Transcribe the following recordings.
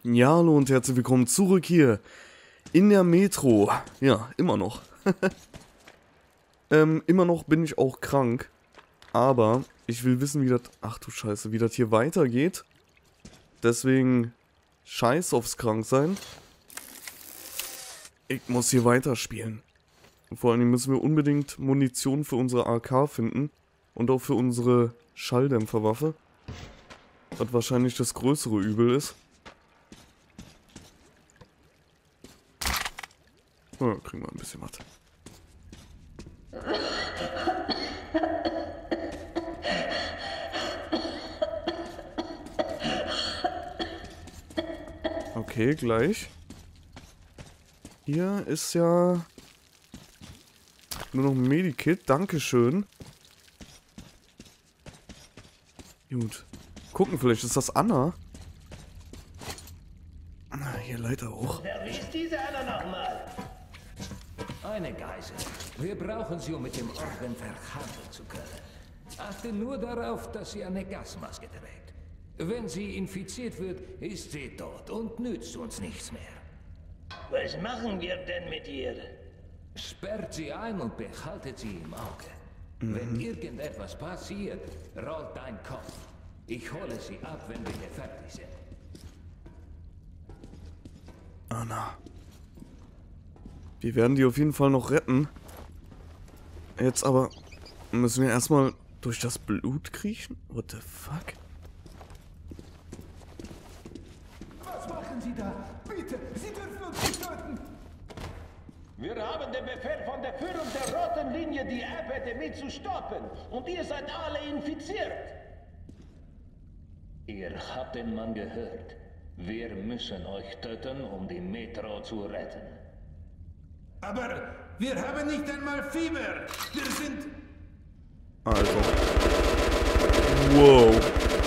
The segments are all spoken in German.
Ja, hallo und herzlich willkommen zurück hier in der Metro. Ja, immer noch. Immer noch bin ich auch krank. Aber ich will wissen, wie das... Ach du Scheiße, wie das hier weitergeht. Deswegen scheiß aufs Kranksein. Ich muss hier weiterspielen. Und vor allem müssen wir unbedingt Munition für unsere AK finden. Und auch für unsere Schalldämpferwaffe. Was wahrscheinlich das größere Übel ist. Ja, kriegen wir ein bisschen was. Okay, gleich. Hier ist ja nur noch ein Medikit. Dankeschön. Gut. Gucken, vielleicht ist das Anna. Hier Leiter hoch. Wie ist diese Anna nochmal? Eine Geisel. Wir brauchen sie, um mit dem Orden verhandeln zu können. Achte nur darauf, dass sie eine Gasmaske trägt. Wenn sie infiziert wird, ist sie tot und nützt uns nichts mehr. Was machen wir denn mit ihr? Sperrt sie ein und behaltet sie im Auge. Wenn irgendetwas passiert, rollt dein Kopf. Ich hole sie ab, wenn wir hier fertig sind. Anna. Wir werden die auf jeden Fall noch retten. Jetzt aber müssen wir erstmal durch das Blut kriechen? What the fuck? Was machen Sie da? Bitte, Sie dürfen uns nicht töten! Wir haben den Befehl von der Führung der roten Linie, die Epidemie zu stoppen. Und ihr seid alle infiziert. Ihr habt den Mann gehört. Wir müssen euch töten, um die Metro zu retten. Aber wir haben nicht einmal Fieber! Wir sind... Alter. Wow.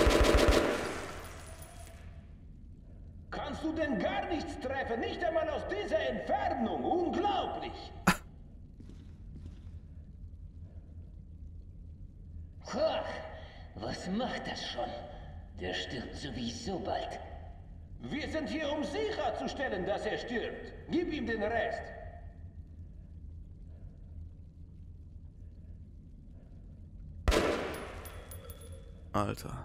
Kannst du denn gar nichts treffen? Nicht einmal aus dieser Entfernung. Unglaublich. Ach, was macht das schon? Der stirbt sowieso bald. Wir sind hier, um sicherzustellen, dass er stirbt. Gib ihm den Rest. Alter.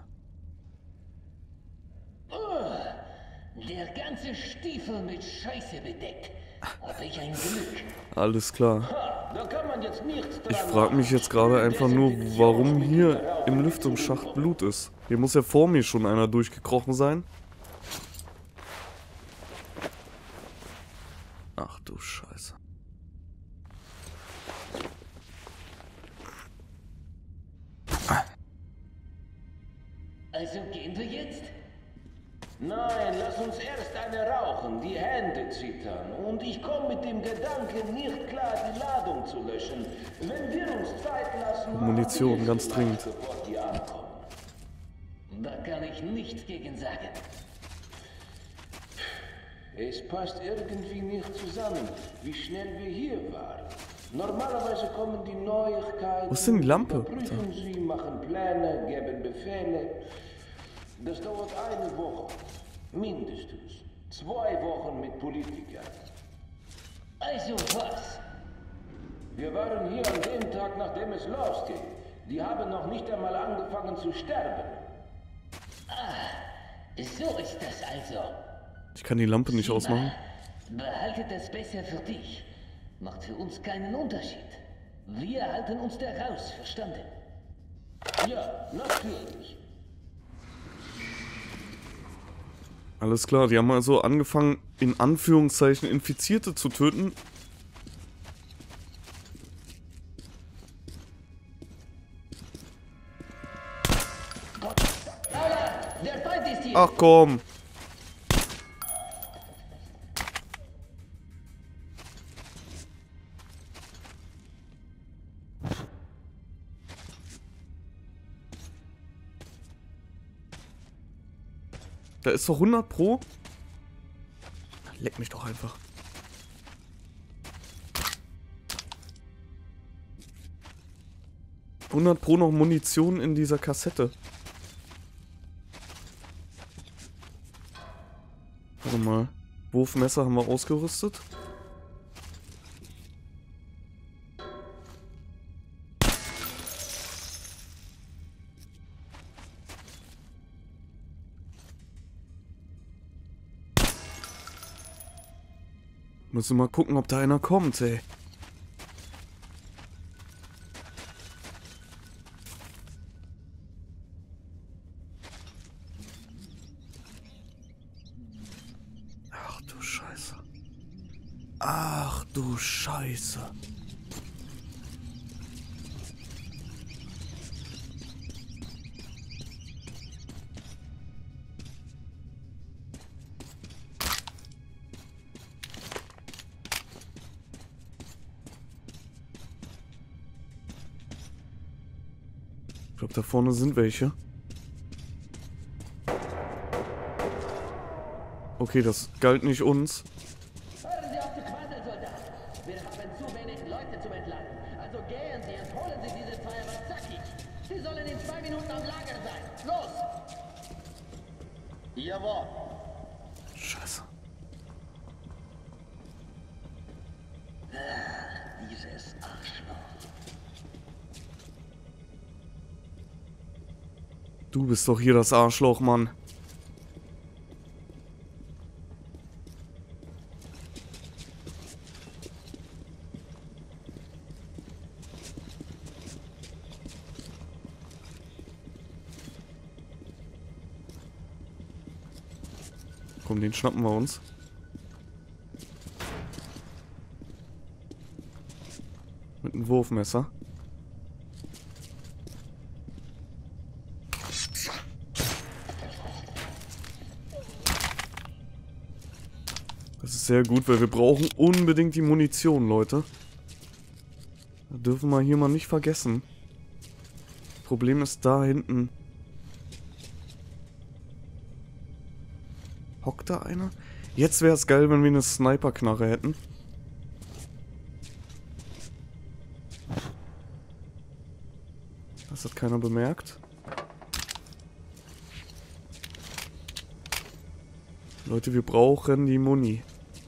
Der ganze Stiefel mit Scheiße bedeckt. Hab ich ein Glück. Alles klar. Da kann man jetzt nichts dran Ich frage mich jetzt gerade einfach nur, warum hier im Lüftungsschacht Blut ist. Hier muss ja vor mir schon einer durchgekrochen sein. Ach du Scheiße. Also gehen wir jetzt? Nein, lass uns erst eine rauchen, die Hände zittern. Und ich komme mit dem Gedanken nicht klar, die Ladung zu löschen. Wenn wir uns Zeit lassen, Munition, ganz dringend. bevor die ankommen. Da kann ich nichts gegen sagen. Es passt irgendwie nicht zusammen, wie schnell wir hier waren. Normalerweise kommen die Neuigkeiten. Wo ist denn die Lampe? Prüfen sie, machen Pläne, geben Befehle. Das dauert eine Woche. Mindestens. 2 Wochen mit Politikern. Also was? Wir waren hier an dem Tag, nachdem es losging. Die haben noch nicht einmal angefangen zu sterben. So ist das also. Ich kann die Lampe nicht ausmachen. Behalte das besser für dich. Macht für uns keinen Unterschied. Wir halten uns da raus, verstanden? Ja, natürlich. Alles klar, die haben also angefangen, in Anführungszeichen Infizierte zu töten. Der Feind ist hier! Ach komm. Da ist doch 100 Pro. Leck mich doch einfach. $100 Pro noch Munition in dieser Kassette. Wurfmesser haben wir ausgerüstet. Müssen mal gucken, ob da einer kommt, ey. Ach du Scheiße. Ach du Scheiße. Ich glaube, da vorne sind welche. Okay, das galt nicht uns. Hören Sie auf zu quasseln, Soldat! Wir haben zu wenig Leute zum Entladen. Also gehen Sie und holen Sie diese zwei Razaki. Sie sollen in 2 Minuten am Lager sein. Los! Jawohl. Scheiße. Dieses Arschloch. Du bist doch hier das Arschloch, Mann. Komm, den schnappen wir uns. Mit einem Wurfmesser. Das ist sehr gut, weil wir brauchen unbedingt die Munition, Leute. Das dürfen wir hier mal nicht vergessen. Problem ist da hinten. Hockt da einer? Jetzt wäre es geil, wenn wir eine Sniper-Knarre hätten. Das hat keiner bemerkt. Leute, wir brauchen die Muni.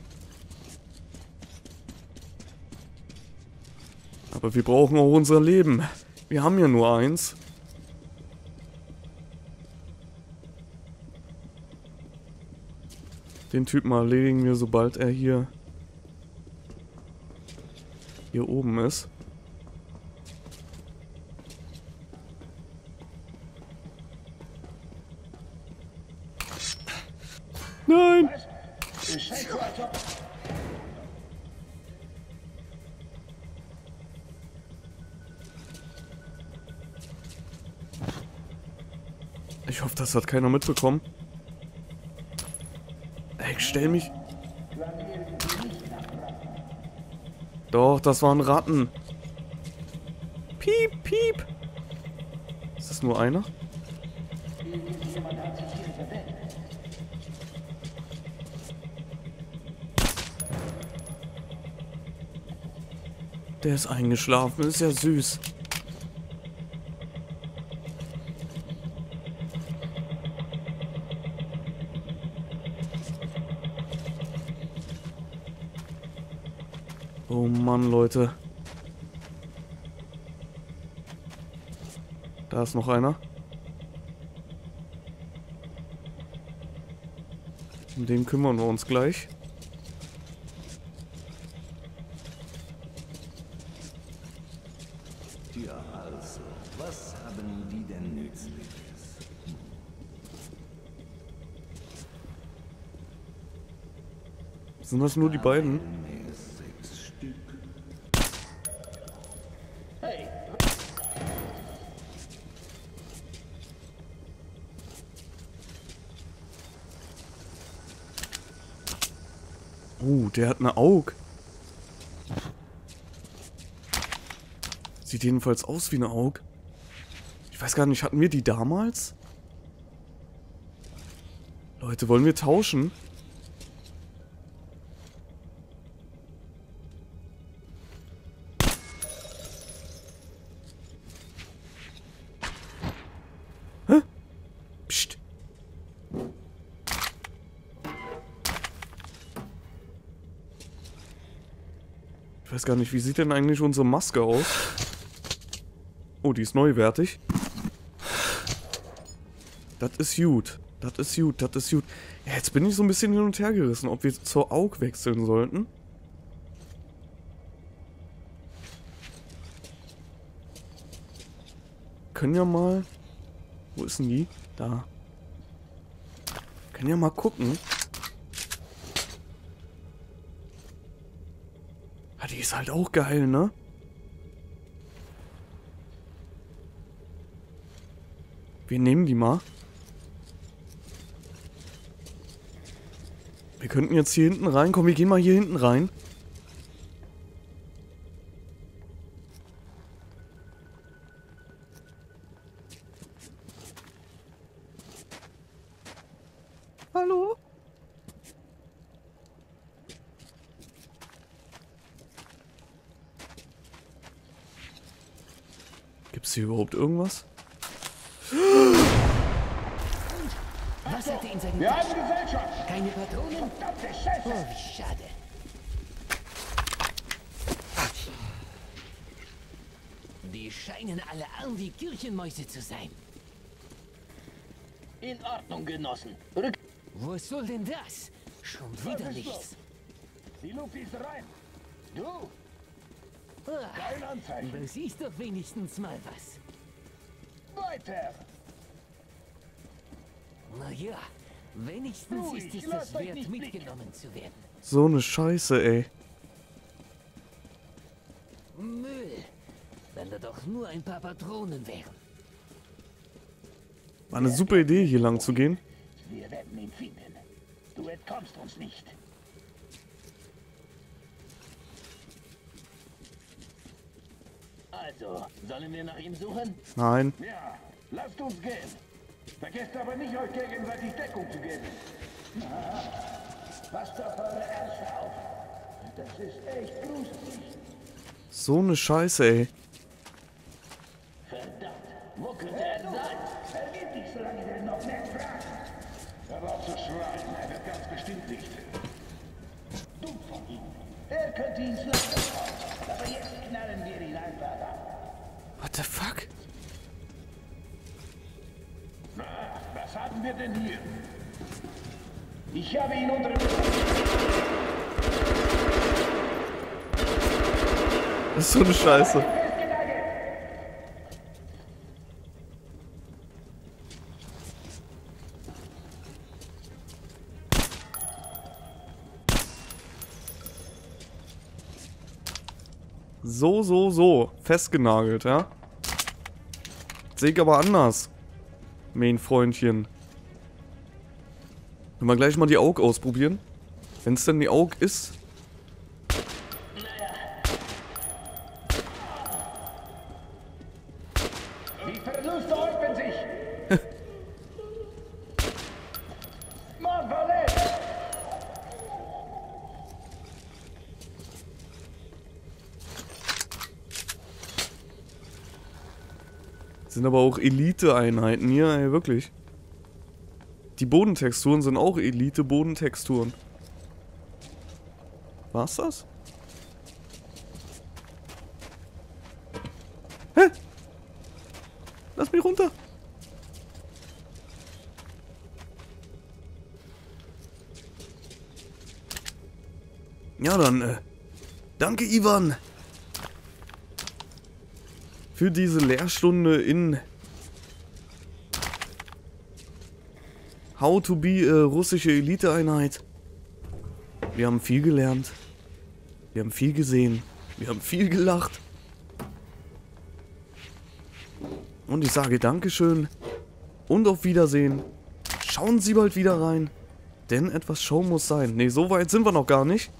Aber wir brauchen auch unser Leben. Wir haben ja nur eins. Den Typen erledigen wir, sobald er hier oben ist. Nein! Es scheint so, als ob... Ich hoffe, das hat keiner mitbekommen. Ey, ich stell mich... Doch, das waren Ratten. Piep, piep. Ist das nur einer? Der ist eingeschlafen, ist ja süß. Oh Mann, Leute. Da ist noch einer. Um den kümmern wir uns gleich. Ja, also, was haben die denn Nützliches? Sind das nur die beiden? Mehr 6 Stück. Hey, Der hat eine Aug. Sieht jedenfalls aus wie eine Aug. Ich weiß gar nicht, hatten wir die damals? Leute, wollen wir tauschen? Hä? Psst. weiß gar nicht, wie sieht denn eigentlich unsere Maske aus? Oh, die ist neuwertig. Das ist gut. Das ist gut, das ist gut. Ja, jetzt bin ich so ein bisschen hin und her gerissen, ob wir zur AUG wechseln sollten. Können ja mal... Wo ist denn die? Da. Können ja mal gucken. Ah, die ist halt auch geil, ne? Wir nehmen die mal. Wir könnten jetzt hier hinten rein. Komm, wir gehen mal hier hinten rein. Hallo? Gibt's hier überhaupt irgendwas? Was hatte in seinem Wir haben Gesellschaft! Keine Patronen? Verdammte Scheiße! Oh, wie schade. Die scheinen alle arm wie Kirchenmäuse zu sein. In Ordnung, Genossen. Rück... Wo soll denn das? Schon wieder nichts. Die Lupe ist rein! Du! Ah, Kein Anzeichen! du siehst doch wenigstens mal was. Weiter! Na ja, wenigstens Ruhig, ist es lasst das euch wert, nicht blicken. mitgenommen zu werden. So eine Scheiße, ey. Müll. Wenn da doch nur ein paar Patronen wären. War eine super Idee, hier lang zu gehen. Wir werden ihn finden. Du entkommst uns nicht. Also, sollen wir nach ihm suchen? Nein. Ja, lasst uns gehen. Vergesst aber nicht, euch gegenseitig Deckung zu geben. Na, passt auf eure Ärsche auf. Das ist echt gruselig. So eine Scheiße, ey. Verdammt, wo könnte er sein? Vergibt dich, solange wir ihn noch nicht fragen. Aber auch zu schreien, er wird ganz bestimmt nicht. Dumm von ihm. Er könnte ihn schlagen. Aber jetzt knallen wir ihn einfach ab. What the fuck? Na, was haben wir denn hier? Ich habe ihn unter dem... Das ist so eine Scheiße. So. Festgenagelt, ja? Sehe ich aber anders. Main-Freundchen. Wenn wir gleich mal die AUG ausprobieren. Wenn es denn die AUG ist. Die Verluste häufen sich. Mann, verletzt. Sind aber auch Elite-Einheiten hier, ey, wirklich. Die Bodentexturen sind auch Elite-Bodentexturen. War's das? Hä? Lass mich runter. Ja, dann, danke, Ivan. Für diese Lehrstunde in How to be a russische Eliteeinheit. Wir haben viel gelernt. Wir haben viel gesehen. Wir haben viel gelacht. Und ich sage Dankeschön und auf Wiedersehen. Schauen Sie bald wieder rein, denn etwas Show muss sein. Ne, so weit sind wir noch gar nicht.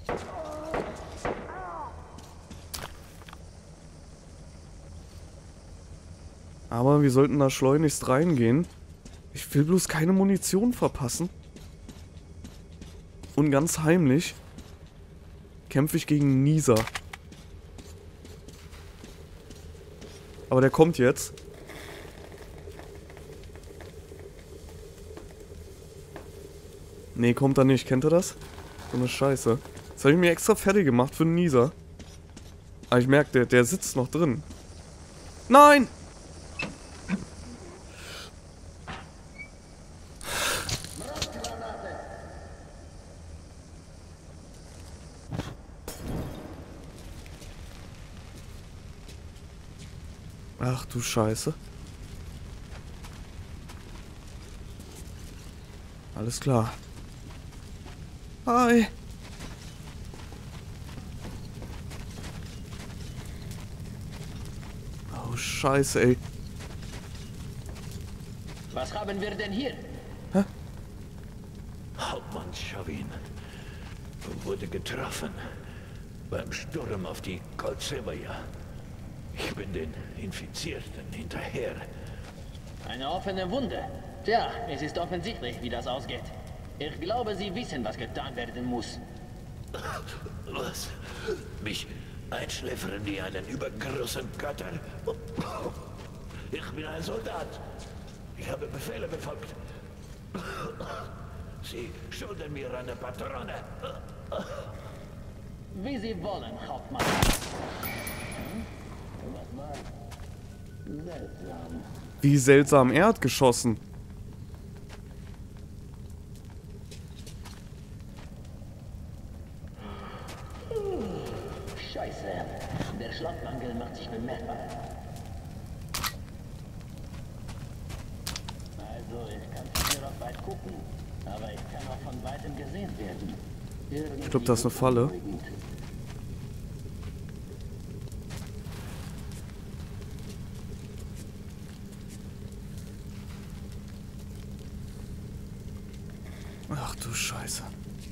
Aber wir sollten da schleunigst reingehen. Ich will bloß keine Munition verpassen. Und ganz heimlich kämpfe ich gegen Nisa. Aber der kommt jetzt. Nee, kommt er nicht. Kennt ihr das? So eine Scheiße. Das habe ich mir extra fertig gemacht für Nisa. Ah, ich merke, der sitzt noch drin. Nein! Ach du Scheiße. Alles klar. Hi. Oh Scheiße, ey. Was haben wir denn hier? Hauptmann Chavin wurde getroffen beim Sturm auf die Kolzevaja. Ich bin den Infizierten hinterher. Eine offene Wunde. Tja, es ist offensichtlich, wie das ausgeht. Ich glaube, Sie wissen, was getan werden muss. Was? Mich einschläfern die einen übergroßen Götter? Ich bin ein Soldat. Ich habe Befehle befolgt. Sie schulden mir eine Patrone. Wie Sie wollen, Hauptmann. Was war? Seltsam. Wie seltsam, er hat geschossen. Scheiße. Der Schlappmangel macht sich bemerkbar. Also, ich kann von hier aus weit gucken. Aber ich kann auch von weitem gesehen werden. Ich glaube, das ist eine Falle. Ach du Scheiße.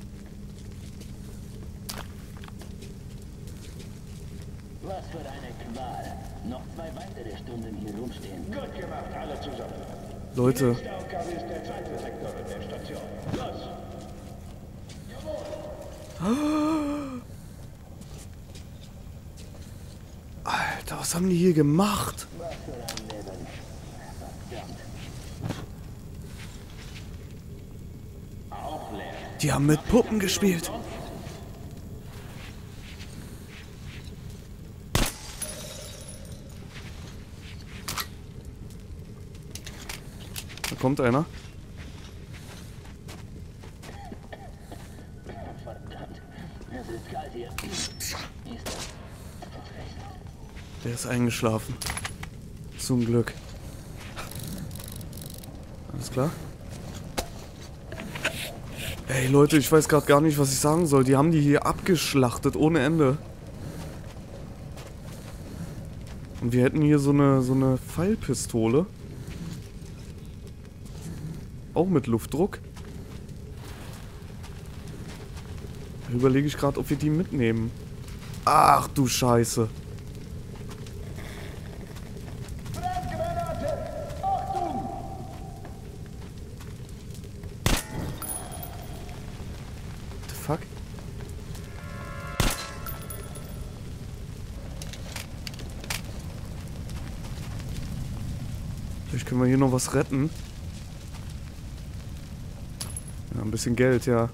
Was für eine Qual. Noch 2 weitere Stunden hier rumstehen. Gut gemacht, alle zusammen. Leute, Die Aufgabe ist der zweite Sektor in der Station. Los! Alter, was haben die hier gemacht? Was für ein Leben. Verdammt. Auch leer. Die haben mit Puppen gespielt. Da kommt einer. Verdammt. Es ist kalt hier. Ist das fest? Der ist eingeschlafen. Zum Glück. Alles klar? Ey Leute, ich weiß gerade gar nicht, was ich sagen soll. Die haben die hier abgeschlachtet ohne Ende. Und wir hätten hier so eine Pfeilpistole. Auch mit Luftdruck. Da überlege ich gerade, ob wir die mitnehmen. Ach du Scheiße. Brandgranate! Achtung! The fuck? Vielleicht können wir hier noch was retten. Ja, ein bisschen Geld, ja.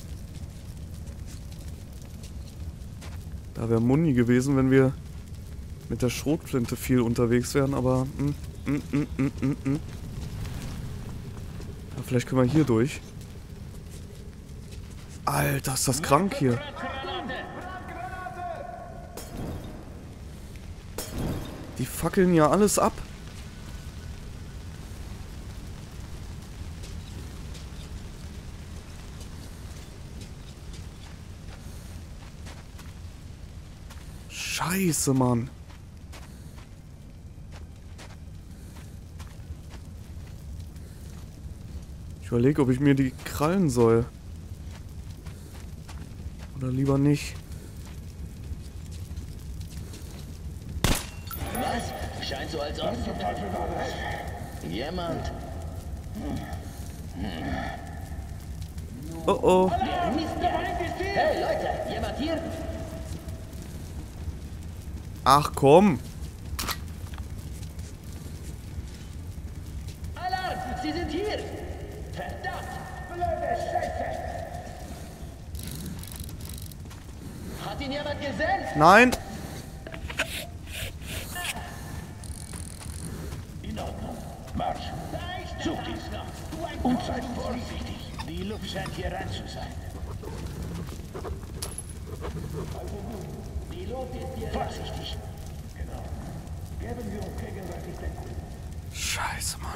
Da wäre Muni gewesen, wenn wir mit der Schrotflinte viel unterwegs wären, aber... Ja, vielleicht können wir hier durch. Alter, ist das krank hier. Die fackeln ja alles ab. Scheiße, Mann. Ich überlege, ob ich mir die krallen soll. Oder lieber nicht. Was? Scheint so, als ob... Zum Teufel war das? Jemand... Oh oh. Hey, Leute! Jemand hier? Ach komm. Alarm! Sie sind hier! Verdammt! Blöde Scheiße! Hat ihn jemand gesehen? Nein. Und seid vorsichtig. Die Luft scheint hier rein zu sein. Die Luft ist hier. Vorsichtig. Genau. Geben wir uns gegenseitig Deckung. Scheiße, Mann.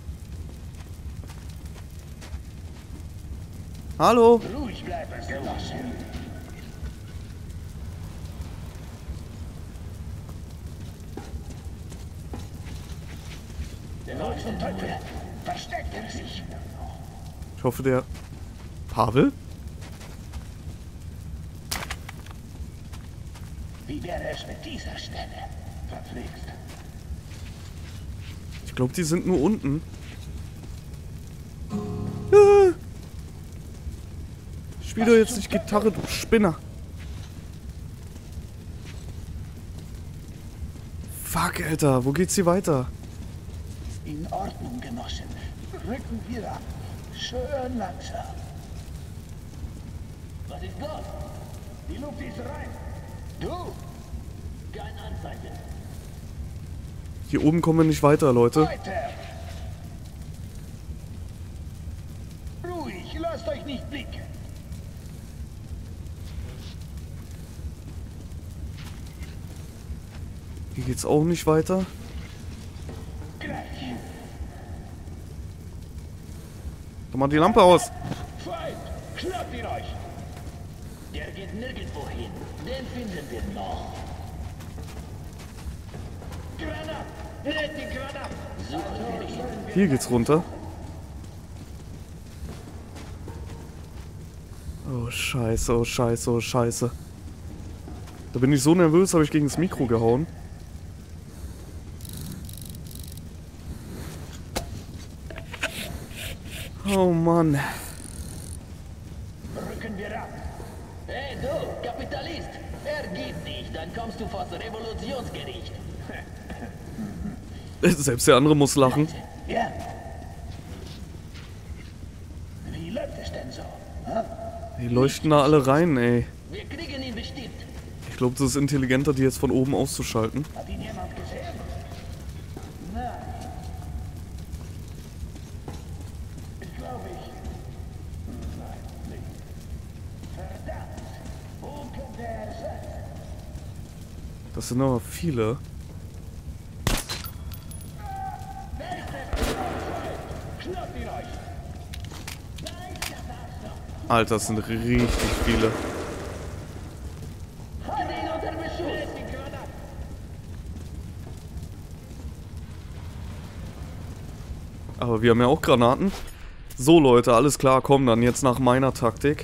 Hallo? Ruhig bleiben, Genossen. Wo zum Teufel? Versteckt er sich? Ich hoffe, der... Pavel? Wie wäre es mit dieser Stelle? Verflixt. Ich glaube, die sind nur unten. Ah. Spiel doch jetzt nicht Gitarre, du Spinner. Fuck, Alter. Wo geht's hier weiter? In Ordnung, Genossen. Rücken wir ab. Schön langsam. Was ist los? Die Luft ist rein. Du? Kein Anzeichen. Hier oben kommen wir nicht weiter, Leute. Weiter. Ruhig, lasst euch nicht blicken. Hier geht's auch nicht weiter. Gleich. Mach mal die Lampe aus. Feind, schnappt ihn euch. Der geht nirgendwo hin. Den finden wir noch. Granat! Nehmt die Granat! Suchen wir ihn. Hier geht's runter. Oh, scheiße, oh, scheiße, oh, scheiße. Da bin ich so nervös, habe ich gegen das Mikro gehauen. Oh, Mann. Rücken wir ab. Hey du, Kapitalist! Ergib dich, dann kommst du vors Revolutionsgericht. Selbst der andere muss lachen. Ja. Wie läuft es denn so? Hm? Die leuchten da alle rein, ey. Wir kriegen ihn bestimmt. Ich glaube, das ist intelligenter, die jetzt von oben auszuschalten. Hat ihn jemand gesehen? Nein. Ich glaube ich. Nein, nicht. Verdammt. Wo könnte er sein? Das sind aber viele. Schnappt ihn euch! Alter, das sind richtig viele. Halt ihn unter Beschuss! Aber wir haben ja auch Granaten. So, Leute, alles klar, komm dann jetzt nach meiner Taktik.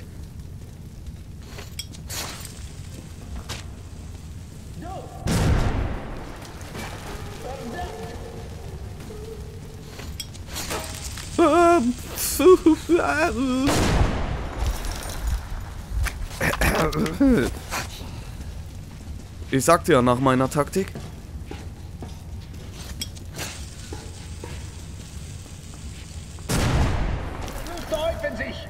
Ich sagte ja nach meiner Taktik. Häufen sich!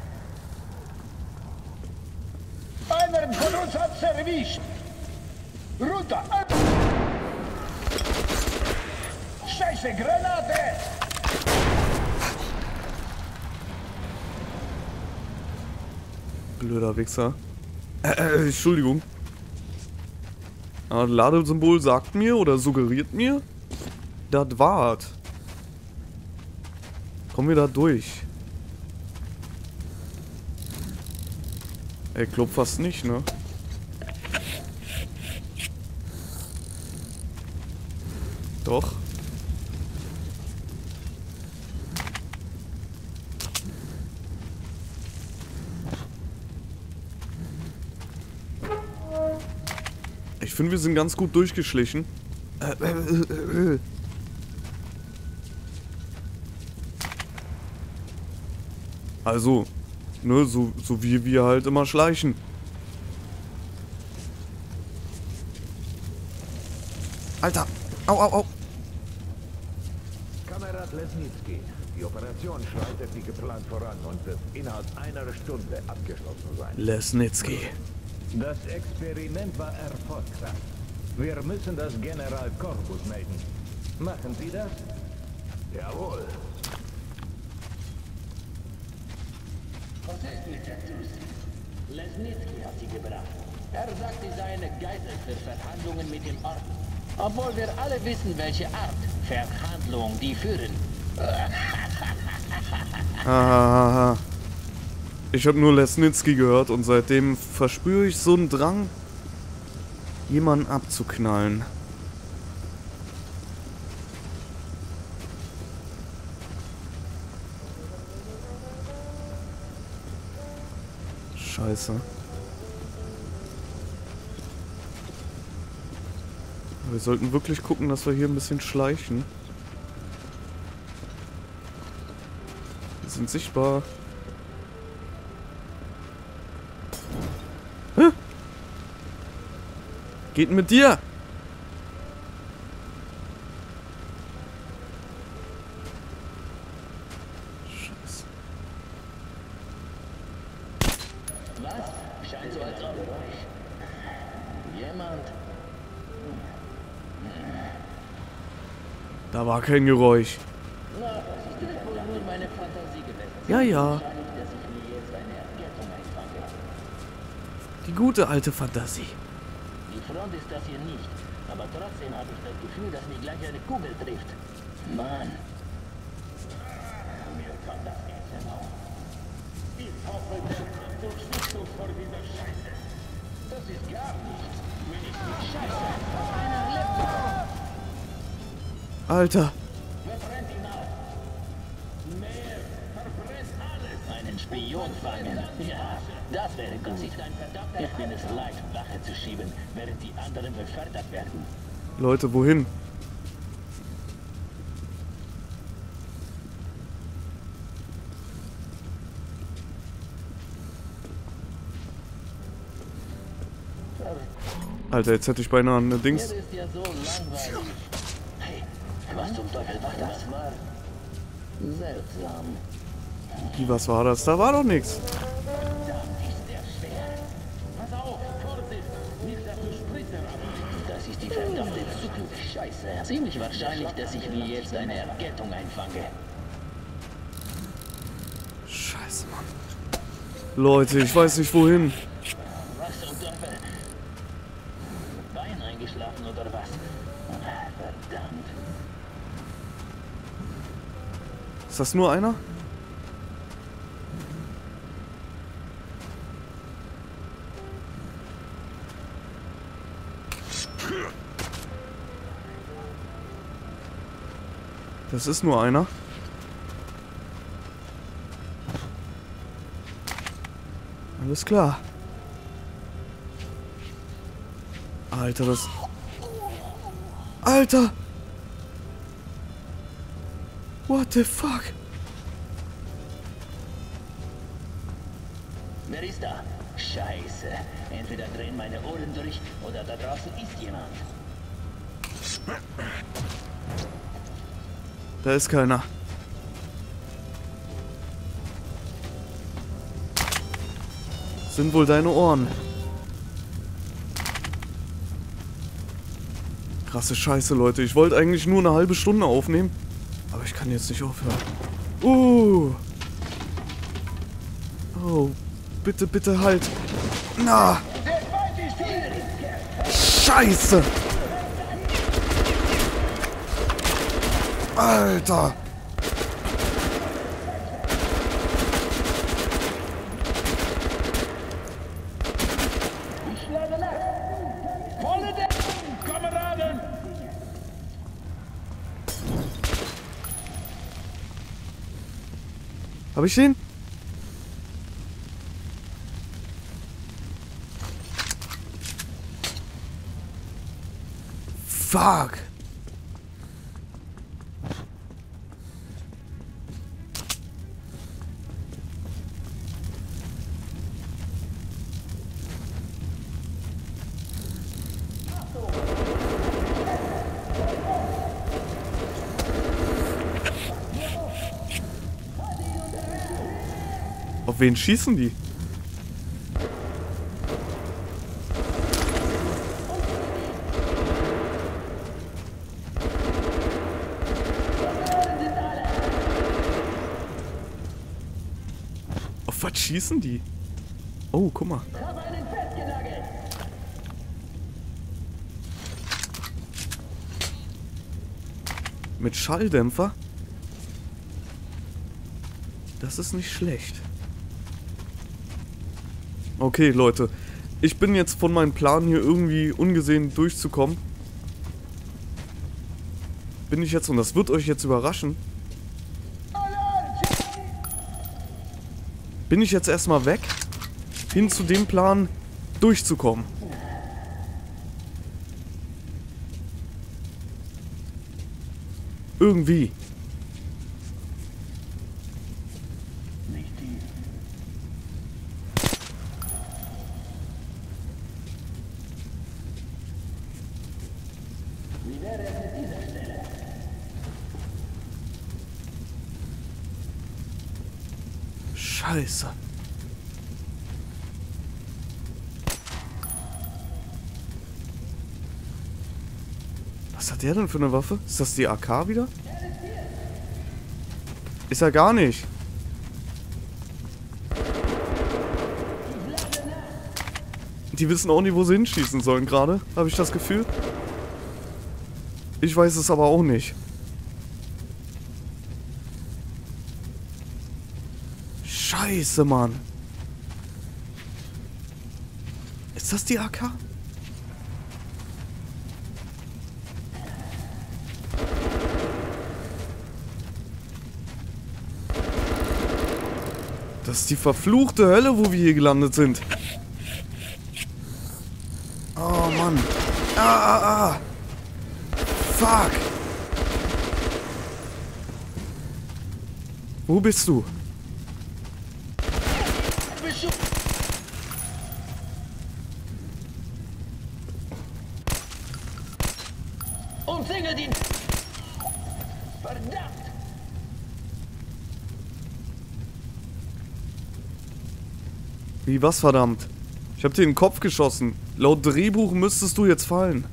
Einer von uns hat's erwischt! Runter! Scheiße, Granate! Blöder Wichser. Entschuldigung. Das Ladesymbol sagt mir oder suggeriert mir, das war's. Kommen wir da durch? Ich glaub fast nicht, ne? Doch. Ich finde, wir sind ganz gut durchgeschlichen. Also, ne, so wie wir halt immer schleichen. Alter! Au, au, au! Kamerad Lesnicki, die Operation schreitet wie geplant voran und wird innerhalb einer Stunde abgeschlossen sein. Lesnicki. Das Experiment war erfolgreich. Wir müssen das General Corpus melden. Machen Sie das? Jawohl. Was ist mit der Tus? Lesnitsky hat sie gebracht. Er sagt, sie sei eine Geisel für Verhandlungen mit dem Orden. Obwohl wir alle wissen, welche Art Verhandlungen die führen. Hahaha. Ich habe nur Lesnitsky gehört und seitdem verspüre ich so einen Drang, jemanden abzuknallen. Scheiße. Wir sollten wirklich gucken, dass wir hier ein bisschen schleichen. Wir sind sichtbar. Hä? Geht mit dir? Scheiße. Was? Scheint so, als ob jemand... Da war kein Geräusch. Na, das ist wohl nur meine Fantasie gewesen. Ja, ja. Wahrscheinlich, dass ich mir jetzt eine Erkältung einfange. Die gute alte Fantasie. Die Front ist das hier nicht, aber trotzdem habe ich das Gefühl, dass mich gleich eine Kugel trifft. Mann. Mir kommt das nicht hinaus. Ich hoffe, du schützt uns vor dieser Scheiße. Das ist gar nichts. Wenigstens Scheiße. Einer lebt noch. Alter. Verbrennt ihn auf. Mehr. Verbrennt alles. Einen Spion fangen. Ja, das wäre gut. Ich bin es leid, Wache zu schieben, während die anderen befördert werden. Leute, wohin? Alter, jetzt hätte ich beinahe eine Dings. Hier ist ja so langweilig. Hey, was zum Teufel war das? War seltsam. Wie, was war das? Da war doch nichts. Verdammt, ist der schwer. Pass auf, Vorsicht, nicht, dass du Spritze abkriegst. Das ist die verdammte Zukunft. Scheiße. Ziemlich wahrscheinlich, dass ich mir jetzt eine Erkältung einfange. Scheiße, Mann. Leute, ich weiß nicht wohin. Was zum Teufel? Bein eingeschlafen oder was? Verdammt. Ist das nur einer? Das ist nur einer. Alles klar. Alter, das... Alter! What the fuck? Wer ist da? Scheiße. Entweder drehen meine Ohren durch oder da draußen ist jemand. Da ist keiner. Sind wohl deine Ohren. Krasse Scheiße, Leute. Ich wollte eigentlich nur eine halbe Stunde aufnehmen. Aber ich kann jetzt nicht aufhören. Oh, bitte, bitte halt. Na. Scheiße. Alter. Ich schlage nach. Volle Deckung, Kameraden! Hab ich den? Fuck. Auf wen schießen die? Auf Auf was schießen die? Oh, guck mal. Ich habe einen festgenagelt. Mit Schalldämpfer? Das ist nicht schlecht. Okay, Leute. Ich bin jetzt von meinem Plan hier irgendwie ungesehen durchzukommen. Bin ich jetzt, und das wird euch jetzt überraschen. Bin ich jetzt erstmal weg, hin zu dem Plan, durchzukommen. Irgendwie. Nicht hier. Wie wäre es mit dieser Stelle? Scheiße. Was hat der denn für eine Waffe? Ist das die AK wieder? Ist er gar nicht. Die wissen auch nicht, wo sie hinschießen sollen gerade, habe ich das Gefühl. Ich weiß es aber auch nicht. Scheiße, Mann. Ist das die AK? Das ist die verfluchte Hölle, wo wir hier gelandet sind. Oh, Mann. Fuck. Wo bist du? Umzingelt ihn! Verdammt! Wie, was verdammt? Ich hab dir in den Kopf geschossen. Laut Drehbuch müsstest du jetzt fallen.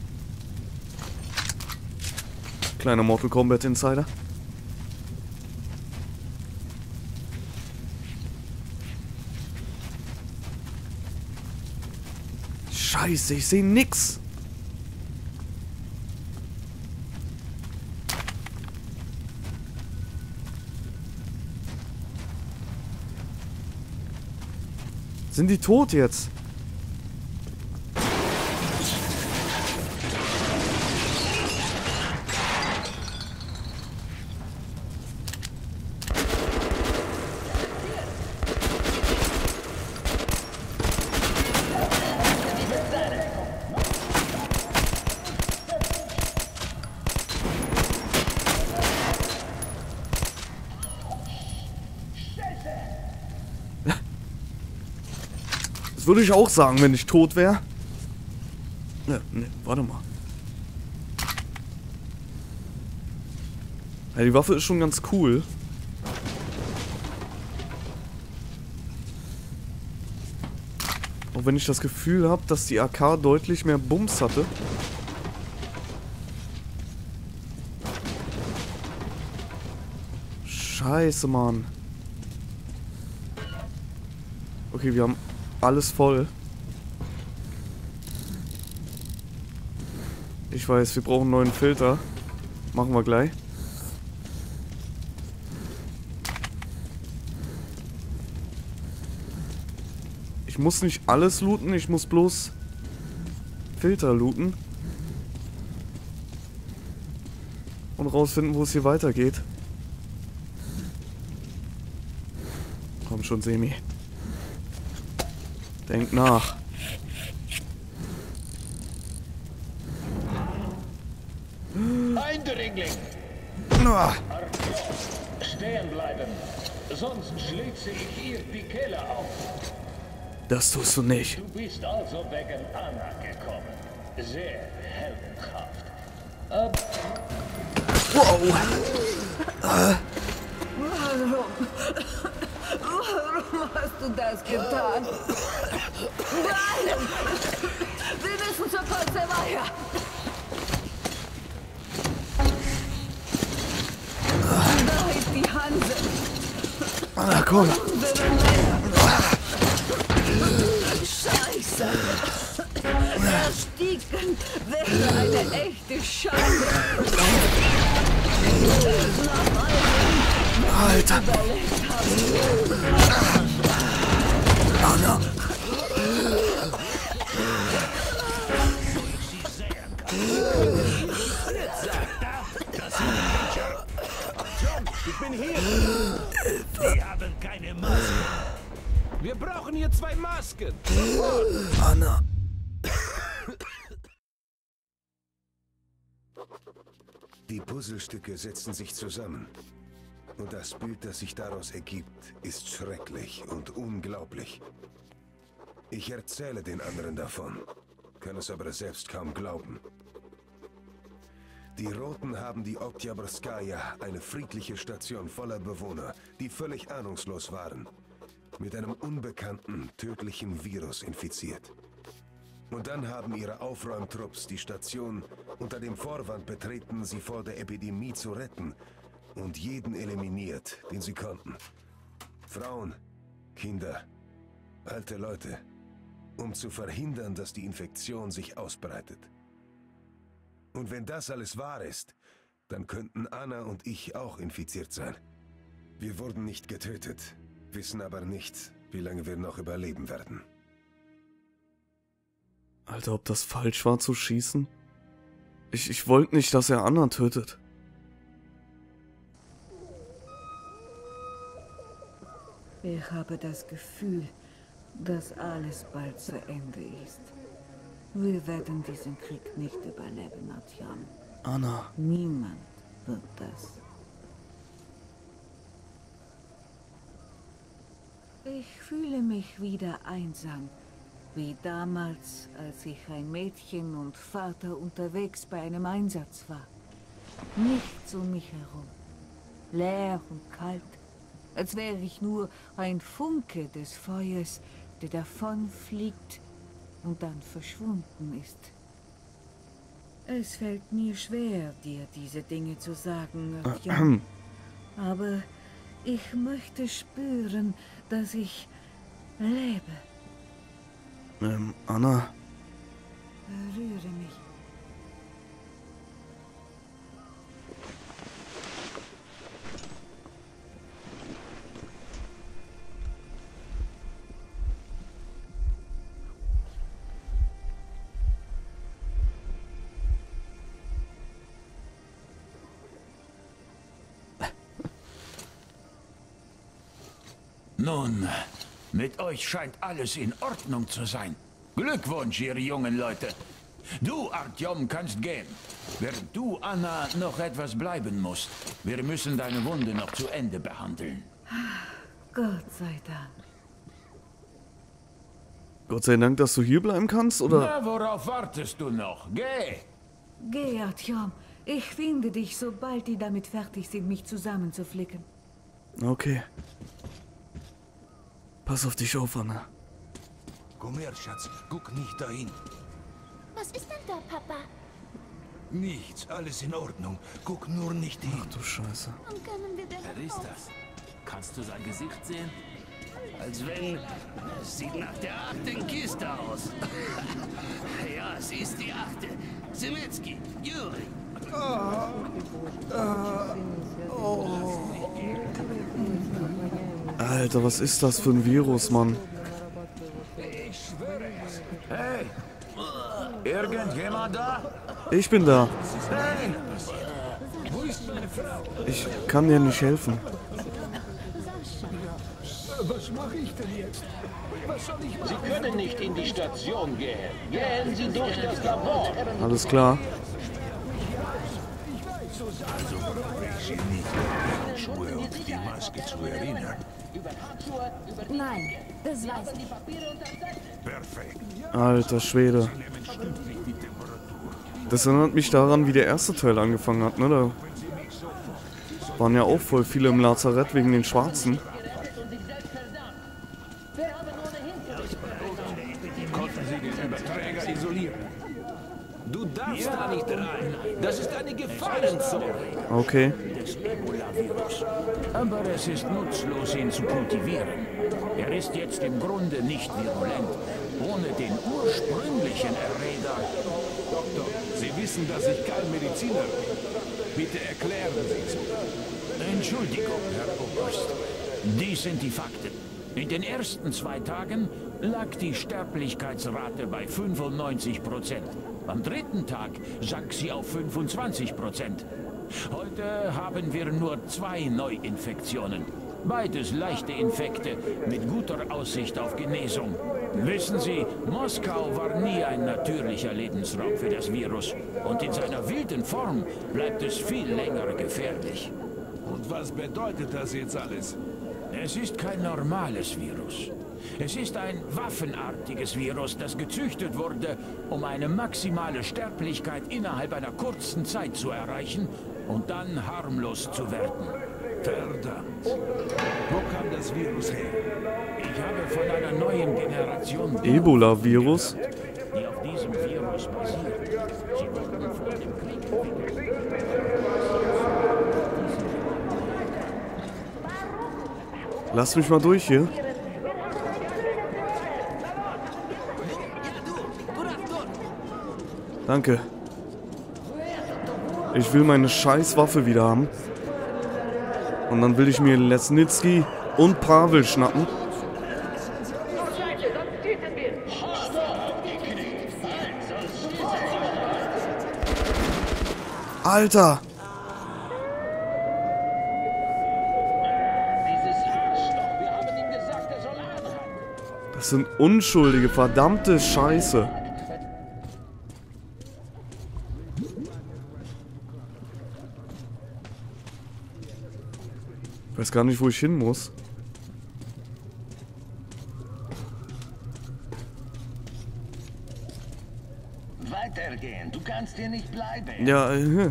Kleiner Mortal Kombat Insider. Scheiße, ich sehe nix. Sind die tot jetzt? Das würde ich auch sagen, wenn ich tot wäre. Ne, warte mal. Ja, die Waffe ist schon ganz cool. Auch wenn ich das Gefühl habe, dass die AK deutlich mehr Bums hatte. Scheiße, Mann. Okay, wir haben alles voll. Ich weiß, wir brauchen einen neuen Filter. Machen wir gleich. Ich muss nicht alles looten, ich muss bloß Filter looten. Und rausfinden, wo es hier weitergeht. Komm schon, Semi. Denk nach. Eindringling! Stehen bleiben, sonst schlitze ich ihr die Kehle auf. Das tust du nicht. Du bist also wegen Anna gekommen. Sehr heldenhaft. Warum hast du das getan? Nein! Wir müssen zur Polizeiwache! Da ist die Hanse! Anna, komm! Unsere Männer! Ersticken wäre eine echte Schande. Alter. Anna. Ich bin hier. Wir haben keine Masken. Wir brauchen hier 2 Masken. Anna. Die Puzzlestücke setzen sich zusammen. Und das Bild, das sich daraus ergibt, ist schrecklich und unglaublich. Ich erzähle den anderen davon, kann es aber selbst kaum glauben. Die Roten haben die Oktyabrskaya, eine friedliche Station voller Bewohner, die völlig ahnungslos waren, mit einem unbekannten, tödlichen Virus infiziert. Und dann haben ihre Aufräumtrupps die Station unter dem Vorwand betreten, sie vor der Epidemie zu retten, und jeden eliminiert, den sie konnten. Frauen, Kinder, alte Leute, um zu verhindern, dass die Infektion sich ausbreitet. Und wenn das alles wahr ist, dann könnten Anna und ich auch infiziert sein. Wir wurden nicht getötet, wissen aber nicht, wie lange wir noch überleben werden. Alter, ob das falsch war zu schießen? Ich wollte nicht, dass er Anna tötet. Ich habe das Gefühl, dass alles bald zu Ende ist. Wir werden diesen Krieg nicht überleben, Artyom. Anna. Niemand wird das. Ich fühle mich wieder einsam, wie damals, als ich ein Mädchen und Vater unterwegs bei einem Einsatz war. Nichts um mich herum. Leer und kalt, als wäre ich nur ein Funke des Feuers, der davonfliegt und dann verschwunden ist. Es fällt mir schwer, dir diese Dinge zu sagen, Artyom. Aber ich möchte spüren, dass ich lebe. Anna. Berühre mich. Nun, mit euch scheint alles in Ordnung zu sein. Glückwunsch, ihr jungen Leute. Du, Artyom, kannst gehen. Während du, Anna, noch etwas bleiben musst. Wir müssen deine Wunde noch zu Ende behandeln. Gott sei Dank. Gott sei Dank, dass du hier bleiben kannst, oder? Na, worauf wartest du noch? Geh! Geh, Artyom. Ich finde dich, sobald die damit fertig sind, mich zusammenzuflicken. Okay. Pass auf dich auf, Anna. Komm her, Schatz. Guck nicht dahin. Was ist denn da, Papa? Nichts, alles in Ordnung. Guck nur nicht hin. Ach du Scheiße. Wann können wir denn Wer ist das? Kannst du sein Gesicht sehen? Als wenn... Es sieht nach der 8. Kiste aus. Ja, sie ist die 8. Semitzky, Juri. Alter, was ist das für ein Virus, Mann? Ich schwöre es. Hey! Irgendjemand da? Ich bin da. Hey! Wo ist meine Frau? Ich kann dir nicht helfen. Was mache ich denn jetzt? Was soll ich machen? Sie können nicht in die Station gehen. Gehen Sie durch das Labor. Alles klar. Also brauche ich Sie nicht an Schuhe und die Maske zu erinnern. Nein, das weiß ich. Perfekt. Alter Schwede. Das erinnert mich daran, wie der erste Teil angefangen hat, ne? Da waren ja auch voll viele im Lazarett wegen den Schwarzen. Konnten Sie den Überträger isolieren? Du darfst da nicht rein. Das ist eine Gefahrenzone. Okay. Des Ebola-Virus. Aber es ist nutzlos, ihn zu kultivieren. Er ist jetzt im Grunde nicht virulent. ohne den ursprünglichen Erreger. Doktor, Sie wissen, dass ich kein Mediziner bin. Bitte erklären Sie es mir. Entschuldigung, Herr Oberst. Dies sind die Fakten. In den ersten 2 Tagen lag die Sterblichkeitsrate bei 95%. Am 3. Tag sank sie auf 25%. Heute haben wir nur 2 Neuinfektionen. Beides leichte Infekte mit guter Aussicht auf Genesung. Wissen Sie, Moskau war nie ein natürlicher Lebensraum für das Virus. Und in seiner wilden Form bleibt es viel länger gefährlich. Und was bedeutet das jetzt alles? Es ist kein normales Virus. Es ist ein waffenartiges Virus, das gezüchtet wurde, um eine maximale Sterblichkeit innerhalb einer kurzen Zeit zu erreichen und dann harmlos zu werden. Verdammt. Wo kam das Virus her? Ich habe von einer neuen Generation Ebola-Virus? die auf diesem Virus basiert. Sie wurden vor dem Krieg entwickelt. Lass mich mal durch hier. Danke. Ich will meine scheiß Waffe wieder haben. Und dann will ich mir Lesnitsky und Pavel schnappen. Alter! Das sind unschuldige, verdammte Scheiße. Ich weiß gar nicht, wo ich hin muss. Weitergehen, du kannst hier nicht bleiben. Ja, Artyom,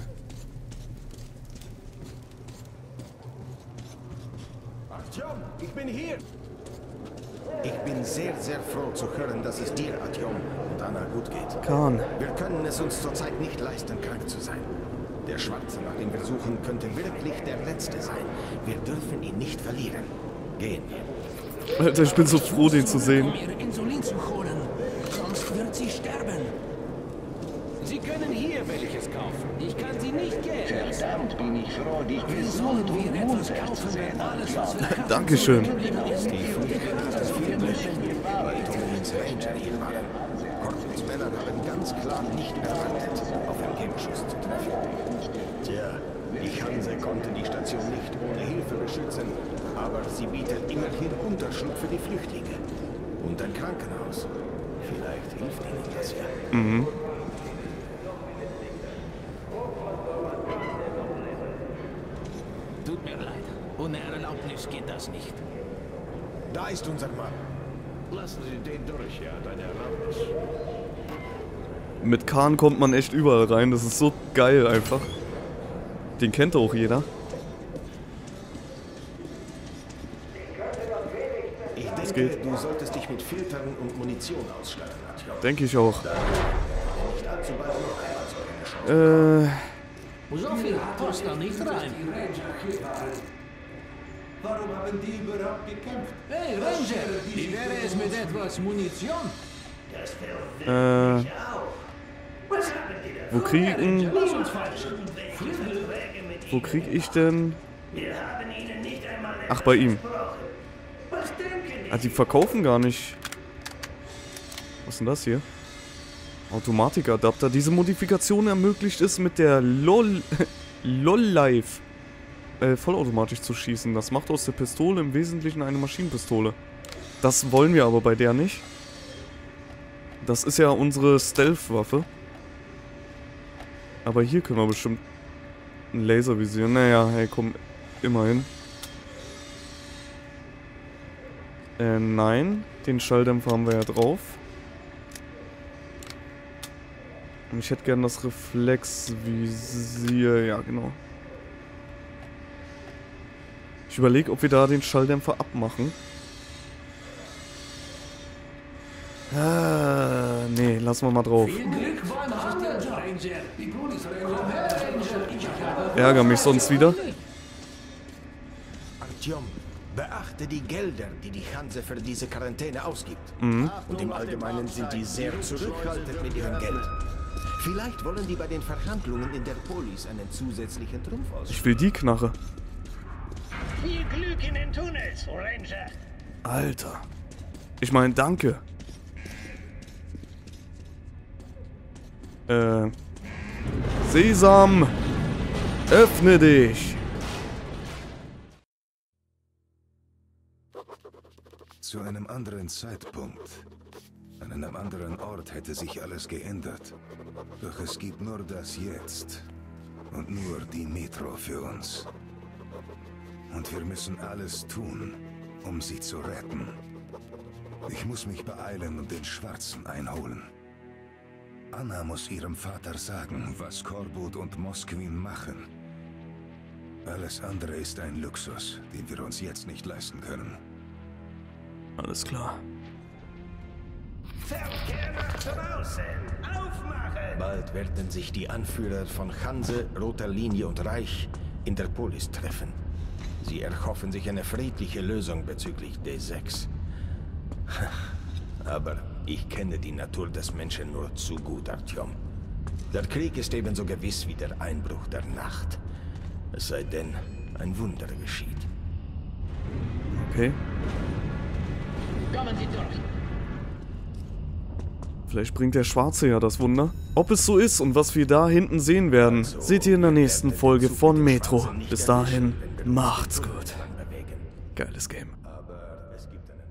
ich bin hier. Ich bin sehr, sehr froh zu hören, dass es dir, Artyom, und Anna gut geht. Khan. Wir können es uns zurzeit nicht leisten, krank zu sein. Der Schwarze, nach dem wir suchen, könnte wirklich der Letzte sein. Wir dürfen ihn nicht verlieren. Gehen wir. Alter, ich bin so froh, den zu sehen. Um ihr Insulin zu holen, sonst wird sie sterben. Sie können hier welches kaufen. Ich kann sie nicht gehen lassen. Verdammt, bin ich froh, dich Wie gesund sollen und wir etwas munter zu kaufen, sehen. wenn alles, was wir haben, Dankeschön. ist? Wir müssen Tomlins Ranger hier waren. Cortlands Männer haben ganz klar nicht erwartet, auf einen Gegenschuss zu treffen. Tja, die Hanse konnte die Station nicht ohne Hilfe beschützen, aber sie bietet immerhin Unterschlupf für die Flüchtlinge. Und ein Krankenhaus. Vielleicht hilft ihnen das ja. Mhm. Tut mir leid. Ohne Erlaubnis geht das nicht. Da ist unser Mann. Lassen Sie den durch, er hat eine Erlaubnis. Mit Khan kommt man echt überall rein. Das ist so geil einfach. Den kennt auch jeder. Ich denke, du solltest dich mit Filtern und Munition ausstatten, Artyom. Denke ich auch. Nicht allzu bald noch einmal so eine Chance. So viel passt da nicht rein. Warum haben die überhaupt gekämpft? Hey, Ranger, wie wäre es mit etwas Munition? Wo krieg ich denn? Ach, bei ihm. Ah, die verkaufen gar nicht. Was ist denn das hier? Automatikadapter. Diese Modifikation ermöglicht es mit der LOL-Life vollautomatisch zu schießen. Das macht aus der Pistole im Wesentlichen eine Maschinenpistole. Das wollen wir aber bei der nicht. Das ist ja unsere Stealth-Waffe. Aber hier können wir bestimmt ein Laservisier. Naja, hey, komm, immerhin. Nein, den Schalldämpfer haben wir ja drauf. Und ich hätte gern das Reflexvisier. Ja, genau. Ich überlege, ob wir da den Schalldämpfer abmachen. Nee, lassen wir mal drauf. Ärger mich sonst wieder. Artyom, Beachte die Gelder, die die Hanse für diese Quarantäne ausgibt. Und im Allgemeinen sind die sehr zurückhaltend mit ihrem Geld. Vielleicht wollen die bei den Verhandlungen in der Polis einen zusätzlichen Trumpf aus. Ich will die Knarre. Viel Glück in den Tunnels, Ranger. Alter. Ich meine, danke. Sesam, öffne dich. Zu einem anderen Zeitpunkt, an einem anderen Ort hätte sich alles geändert. Doch es gibt nur das Jetzt und nur die Metro für uns. Und wir müssen alles tun, um sie zu retten. Ich muss mich beeilen und den Schwarzen einholen. Anna muss ihrem Vater sagen, was Korbut und Moskwin machen. Alles andere ist ein Luxus, den wir uns jetzt nicht leisten können. Alles klar. Verkehr nach draußen. Aufmachen. Bald werden sich die Anführer von Hanse, Roter Linie und Reich in der Polis treffen. Sie erhoffen sich eine friedliche Lösung bezüglich D6. Aber ich kenne die Natur des Menschen nur zu gut, Artyom. Der Krieg ist ebenso gewiss wie der Einbruch der Nacht. Es sei denn, ein Wunder geschieht. Okay. Kommen Sie durch. Vielleicht bringt der Schwarze ja das Wunder. Ob es so ist und was wir da hinten sehen werden, seht ihr in der nächsten Folge von Metro. Bis dahin, macht's gut. Geiles Game. Aber es gibt eine